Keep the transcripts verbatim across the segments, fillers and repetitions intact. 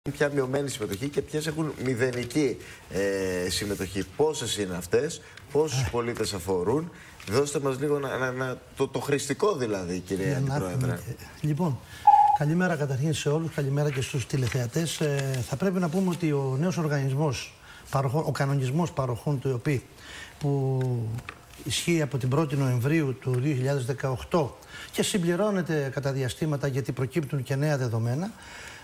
Ποια μειωμένη συμμετοχή και ποιες έχουν μηδενική ε, συμμετοχή. Πόσες είναι αυτές, πόσους πολίτες αφορούν. Δώστε μας λίγο να, να, να, το, το χρηστικό δηλαδή, κυρία Αντιπρόεδρε. Λοιπόν, καλημέρα καταρχήν σε όλους, καλημέρα και στους τηλεθεατές. Ε, θα πρέπει να πούμε ότι ο νέος οργανισμός, παροχών, ο κανονισμός παροχών του ΕΟΠΗ, που ισχύει από την πρώτη Νοεμβρίου του δύο χιλιάδες δεκαοκτώ και συμπληρώνεται κατά διαστήματα γιατί προκύπτουν και νέα δεδομένα,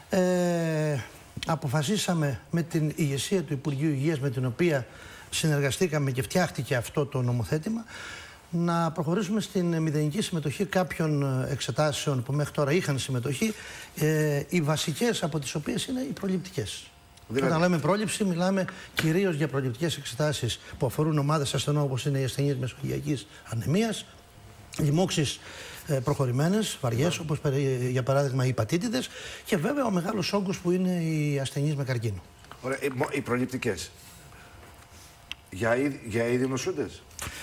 Ε, αποφασίσαμε με την ηγεσία του Υπουργείου Υγείας, με την οποία συνεργαστήκαμε και φτιάχτηκε αυτό το νομοθέτημα, να προχωρήσουμε στην μηδενική συμμετοχή κάποιων εξετάσεων που μέχρι τώρα είχαν συμμετοχή, ε, οι βασικές από τις οποίες είναι οι προληπτικές. Δηλαδή, όταν λέμε πρόληψη, μιλάμε κυρίως για προληπτικές εξετάσεις που αφορούν ομάδες ασθενών όπως είναι οι ασθενείς μεσογειακής ανεμίας, λοιμώξεις προχωρημένες, βαριές, όπως για παράδειγμα οι υπατήτηδες, και βέβαια ο μεγάλος όγκος που είναι οι ασθενείς με καρκίνο. Ωραία, οι προληπτικές. Για, για ήδη νοσούντες.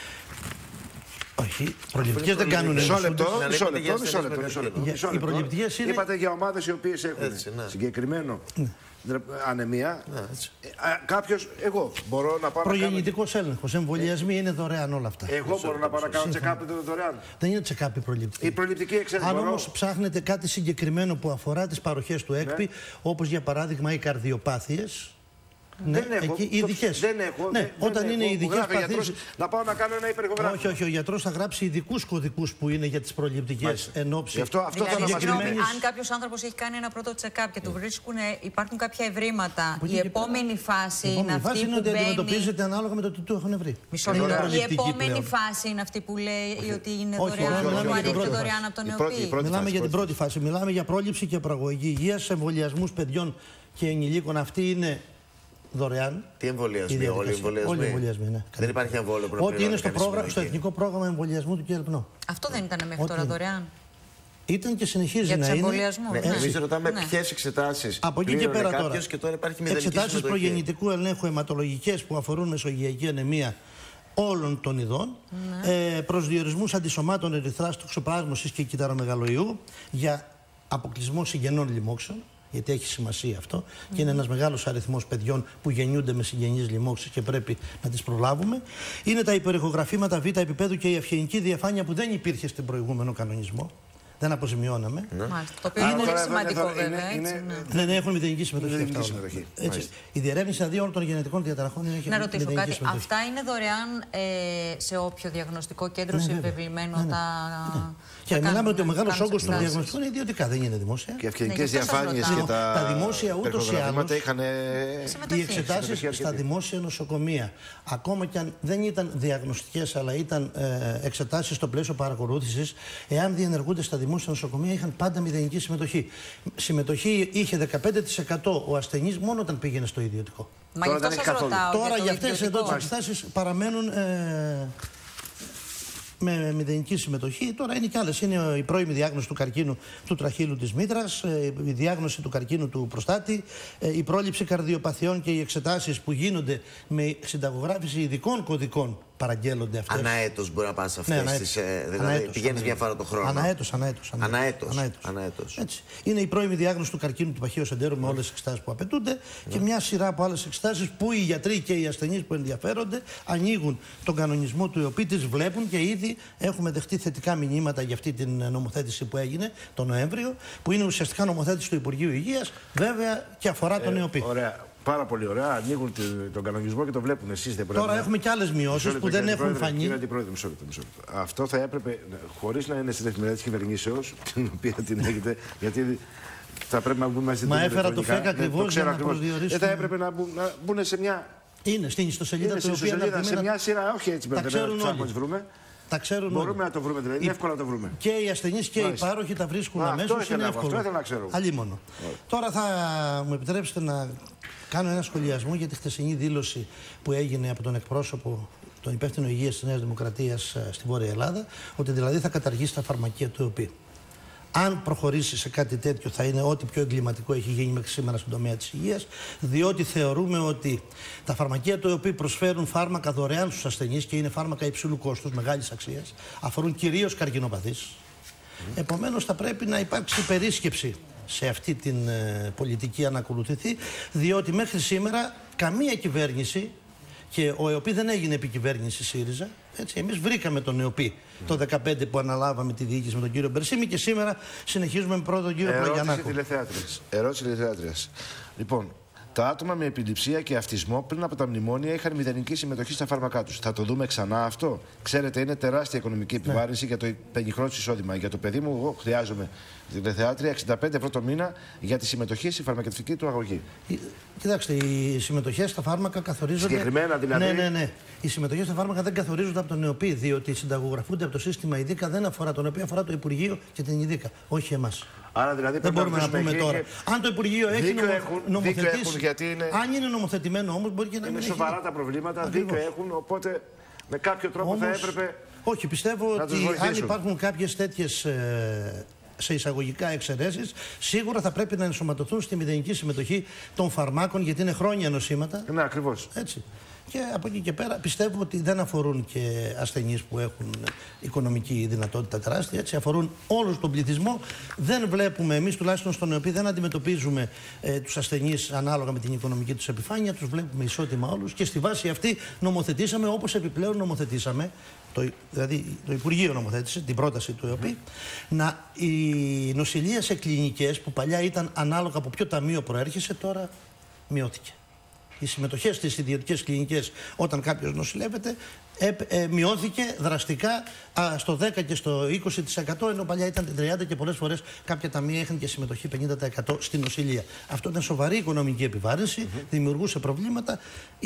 Όχι, οι προληπτικές δεν κάνουν μισό νοσούντες. λεπτό, μισό λεπτό, μισό λεπτό, μισό λεπτό. Για, οι προληπτικές είναι... Είπατε για ομάδες οι οποίες έχουν έτσι, ναι. συγκεκριμένο ναι. ανεμία. Ναι, Κάποιος, εγώ μπορώ να πάω προγεννητικός να κάνω... έλεγχος, εμβολιασμοί είναι δωρεάν όλα αυτά. Εγώ μπορώ να πάω να κάνω check-up δωρεάν. Δεν είναι check-up η προληπτική. Η προληπτική εξέταση. Αν όμως ψάχνετε κάτι συγκεκριμένο που αφορά τις παροχές του ΕΚΠΗ, ναι. όπως για παράδειγμα οι καρδιοπάθειες. Ναι, δεν έχω. Εκεί, ειδικές. Δεν έχω. Ναι, δεν, όταν δεν είναι ειδικές παθήσεις. Να πάω να κάνω ένα υπεργογράφημα. Όχι, όχι, ο γιατρός θα γράψει ειδικούς κωδικούς που είναι για τις προληπτικές ενόψεις. Αυτό, αυτό δηλαδή, θα συγκεκριμένης... Αν κάποιος άνθρωπος έχει κάνει ένα πρώτο check-up και του βρίσκουν, υπάρχουν κάποια ευρήματα, η επόμενη φάση είναι αυτή φάση που είναι ότι μπαίνει... αντιμετωπίζεται ανάλογα με το τι του έχουν βρει. Μισό λεπτό. Η επόμενη φάση είναι αυτή που λέει ότι είναι δωρεάν, που ανήκει δωρεάν από τον ΕΟΠΗ. Μιλάμε για την πρώτη φάση. Μιλάμε για πρόληψη και προαγωγή υγείας, εμβολιασμούς παιδιών και ενηλίκων. Αυτή είναι δωρεάν. Τι εμβολιασμοί, όλοι οι εμβολιασμοί. Όλοι οι εμβολιασμοί, ναι. Δεν υπάρχει εμβόλιο που να ό,τι είναι στο, πρόγραμμα, στο εθνικό πρόγραμμα εμβολιασμού του ΚΕΡΠΝΟ. Αυτό δεν ήταν μέχρι τώρα δωρεάν. Ήταν και συνεχίζει για να είναι. Ναι, ναι. Εμείς ρωτάμε ναι. ποιες εξετάσεις. Από εκεί και πέρα τώρα. Και τώρα υπάρχει μηδενική εξετάσεις προγεννητικού ελέγχου αιματολογικές που αφορούν μεσογειακή ανεμία όλων των ειδών. Ναι. Ε, προσδιορισμούς αντισωμάτων ερυθράς, τοξοπλάσμωσης και κυταρομεγαλοϊού για αποκλεισμό συγγενών λοιμώξεων. Γιατί έχει σημασία αυτό mm. και είναι ένας μεγάλος αριθμός παιδιών που γεννιούνται με συγγενείς λοιμώξεις και πρέπει να τις προλάβουμε. Είναι τα υπερηχογραφήματα β' επίπεδου και η ευγενική διαφάνεια που δεν υπήρχε στην προηγούμενο κανονισμό. Δεν αποζημιώναμε. Ναι. Μάλιστα. Το οποίο είναι πολύ σημαντικό, βέβαια. Είναι, έτσι, είναι, ναι, ναι, έχουν μηδενική συμμετοχή. Μηδενική συμμετοχή. Έτσι. Η διερεύνηση δηλαδή όλων των γενετικών διαταραχών είναι. Να ρωτήσω κάτι. Συμμετοχή. Αυτά είναι δωρεάν ε, σε όποιο διαγνωστικό κέντρο, ναι, συμπεριβλημένο, ναι, ναι. τα. Ναι. Και μιλάμε ότι ο μεγάλος όγκος των διαγνωστικών είναι ιδιωτικά, δεν είναι δημόσια. Και ευκαιρικές διαφάνειες και τα δημόσια ούτως ή άλλως είχαν. Οι εξετάσεις στα δημόσια νοσοκομεία, ακόμα και αν δεν ήταν διαγνωστικές, αλλά ήταν εξετάσεις στο πλαίσιο παρακολούθησης, εάν διενεργούνται στα δημόσια νοσοκομεία, είχαν πάντα μηδενική συμμετοχή. Συμμετοχή είχε δεκαπέντε τοις εκατό ο ασθενής μόνο όταν πήγαινε στο ιδιωτικό. Μα τώρα, γι αυτό τώρα για αυτές εδώ τις εξετάσεις παραμένουν. Ε, με μηδενική συμμετοχή. Τώρα είναι και άλλες. Είναι η πρώιμη διάγνωση του καρκίνου του τραχύλου της μήτρας, η διάγνωση του καρκίνου του προστάτη, η πρόληψη καρδιοπαθειών και οι εξετάσεις που γίνονται με συνταγογράφηση ειδικών κωδικών παραγγέλλονται αυτές. Αναέτος μπορεί να πας σε αυτές, ναι, τις, ε, δηλαδή αναέτος, πηγαίνεις μια φορά το χρόνο. Αναέτος, αναέτος. Αναέτος. αναέτος. αναέτος. Έτσι. Είναι η πρώιμη διάγνωση του καρκίνου του παχαίου εντέρου με όλες τις εξετάσεις που απαιτούνται mm. και μια σειρά από άλλες εξετάσεις που οι γιατροί και οι ασθενείς που ενδιαφέρονται ανοίγουν τον κανονισμό του ΕΟΠΗ, τις βλέπουν και ήδη έχουμε δεχτεί θετικά μηνύματα για αυτή την νομοθέτηση που έγινε τον Νοέμβριο, που είναι ουσιαστικά νομοθέτηση του Υπουργείου Υγείας, βέβαια και αφορά τον ΕΟΠΗ. Ωραία. Πάρα πολύ ωραία. Ανοίγουν τον κανονισμό και το βλέπουν. Εσείς δεν πρέπει. Τώρα να... έχουμε και άλλες μειώσεις που δεν έχουν πρόεδρε, φανεί. Κύριε Αντιπρόεδρε, μισό λεπτό, μισό λεπτό. Αυτό θα έπρεπε, χωρίς να είναι στην εφημερίδα της κυβερνήσεως, την οποία την έχετε, γιατί θα πρέπει να μπούμε στην Μα έφερα το ΦΕΚ ακριβώς για να προσδιορίσουμε. Δεν θα έπρεπε να μπουν, να μπουν σε μια. Είναι στην ιστοσελίδα του οποία σε μια σειρά, όχι έτσι πρέπει να τις βρούμε. Τα ξέρουν Μπορούμε όλοι. να το βρούμε, δηλαδή. Είναι εύκολο να το βρούμε. Και οι ασθενείς και οι πάροχοι τα βρίσκουν αμέσως. Είναι εύκολο. Αυτό ήθελα να ξέρω. Αλλήμονο. Τώρα θα μου επιτρέψετε να κάνω ένα σχολιασμό για τη χθεσινή δήλωση που έγινε από τον εκπρόσωπο, τον υπεύθυνο υγείας της Νέας Δημοκρατίας στη Βόρεια Ελλάδα, ότι δηλαδή θα καταργήσει τα φαρμακεία του ΕΟΠΗ. Αν προχωρήσει σε κάτι τέτοιο, θα είναι ό,τι πιο εγκληματικό έχει γίνει μέχρι σήμερα στον τομέα της υγείας, διότι θεωρούμε ότι τα φαρμακεία του ΕΟΠΗ προσφέρουν φάρμακα δωρεάν στους ασθενείς και είναι φάρμακα υψηλού κόστους, μεγάλης αξίας, αφορούν κυρίως καρκινοπαθείς. Mm. Επομένως, θα πρέπει να υπάρξει περίσκεψη σε αυτή την ε, πολιτική αν ακολουθηθεί, διότι μέχρι σήμερα καμία κυβέρνηση, και ο ΕΟΠΗ δεν έγινε επικυβέρνηση ΣΥΡΙΖΑ. Έτσι, εμείς βρήκαμε τον ΕΟΠΗ mm. το δύο χιλιάδες δεκαπέντε που αναλάβαμε τη διοίκηση με τον κύριο Μπερσίμη και σήμερα συνεχίζουμε με πρώτο τον κύριο Πλαγιανάκο. Ερώτηση τηλεθεάτριας. Λοιπόν, τα άτομα με επιληψία και αυτισμό πριν από τα μνημόνια είχαν μηδενική συμμετοχή στα φάρμακά τους. Θα το δούμε ξανά αυτό? Ξέρετε, είναι τεράστια οικονομική επιβάρυνση ναι. για το πενιχρό της εισόδημα. Για το παιδί μου, εγώ χρειάζομαι τηλεθεάτρια εξήντα πέντε ευρώ το μήνα για τη συμμετοχή στη φαρμακευτική του αγωγή. Κοιτάξτε, οι συμμετοχές στα φάρμακα καθορίζονται. Συγκεκριμένα δηλαδή. Ναι, ναι, ναι. Οι συμμετοχές στα φάρμακα δεν καθορίζονται από τον ΕΟΠΗ, διότι συνταγογραφούνται από το σύστημα ΙΔΙΚΑ, δεν αφορά τον ΕΟΠΗ, αφορά το Υπουργείο και την ΙΔΙΚΑ, όχι εμάς. Άρα δηλαδή δεν μπορούμε να πούμε τώρα. Και... Αν το Υπουργείο έχει νομο... έχουν, νομοθετήσει. Γιατί είναι... Αν είναι νομοθετημένο όμως, μπορεί και να μην είναι έχει. Είναι σοβαρά τα προβλήματα, δίκιο έχουν, οπότε με κάποιο τρόπο όμως, θα έπρεπε. Όχι, πιστεύω ότι αν υπάρχουν κάποιες τέτοιες ε, σε εισαγωγικά εξαιρέσεις, σίγουρα θα πρέπει να ενσωματωθούν στη μηδενική συμμετοχή των φαρμάκων, γιατί είναι χρόνια νοσήματα. Ναι, ακριβώς. Έτσι. Και από εκεί και πέρα πιστεύω ότι δεν αφορούν και ασθενείς που έχουν οικονομική δυνατότητα τεράστια, έτσι, αφορούν όλο τον πληθυσμό. Δεν βλέπουμε, εμείς τουλάχιστον στον ΕΟΠΗ δεν αντιμετωπίζουμε ε, τους ασθενείς ανάλογα με την οικονομική τους επιφάνεια, τους βλέπουμε ισότιμα όλους και στη βάση αυτή νομοθετήσαμε, όπως επιπλέον νομοθετήσαμε, το, δηλαδή το Υπουργείο νομοθέτησε την πρόταση του ΕΟΠΗ, να η νοσηλεία σε κλινικές που παλιά ήταν ανάλογα από ποιο ταμείο προέρχεσαι, τώρα μειώθηκε. Οι συμμετοχές στις ιδιωτικές κλινικές όταν κάποιος νοσηλεύεται ε, ε, μειώθηκε δραστικά α, στο δέκα και στο είκοσι τοις εκατό, ενώ παλιά ήταν τριάντα τοις εκατό και πολλές φορές κάποια ταμεία είχαν και συμμετοχή πενήντα τοις εκατό στην νοσηλεία. Αυτό ήταν σοβαρή οικονομική επιβάρυνση, mm-hmm. δημιουργούσε προβλήματα.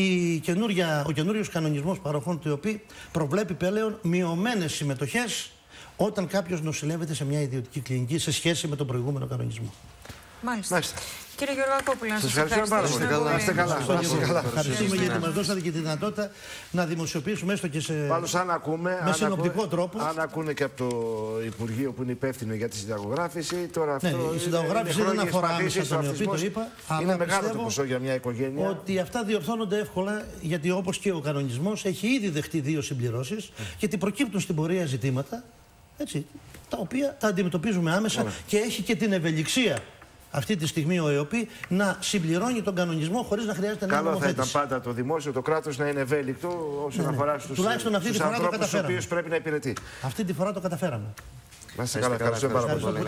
Η ο καινούριος κανονισμός παροχών του ΕΟΠΗ προβλέπει πλέον μειωμένες συμμετοχές όταν κάποιος νοσηλεύεται σε μια ιδιωτική κλινική σε σχέση με τον προηγούμενο κανονισμό. Μάλιστα. Μάλιστα. Κύριε Γεωργακόπουλο, να σας ευχαριστούμε πάρα πολύ. Να είστε καλά. Ευχαριστούμε γιατί μας δώσατε και τη δυνατότητα να δημοσιοποιήσουμε έστω και σε Πάντως, αν ακούμε, με συνοπτικό τρόπο. Αν ακούνε και από το Υπουργείο που είναι υπεύθυνο για τη συνταγογράφηση, τώρα αυτό. Ναι, η συνταγογράφηση δεν αφορά άμεσα τον ΕΟΠΗ, το είπα. Είναι μεγάλο το ποσό για μια οικογένεια. Ότι αυτά διορθώνονται εύκολα, γιατί όπως και ο κανονισμός έχει ήδη δεχτεί δύο συμπληρώσεις, γιατί προκύπτουν στην πορεία ζητήματα, έτσι, τα οποία τα αντιμετωπίζουμε άμεσα και έχει και την ευελιξία αυτή τη στιγμή ο ΕΟΠΗ να συμπληρώνει τον κανονισμό χωρίς να χρειάζεται να νομοθέτηση. Καλό θα ήταν πάντα το δημόσιο, το κράτος να είναι ευέλικτο όσον ναι, ναι. αφορά στους, στους ανθρώπους τους οποίους πρέπει να υπηρετεί. Αυτή τη φορά το καταφέραμε. Να είστε καλά, ευχαριστώ πάρα πολύ.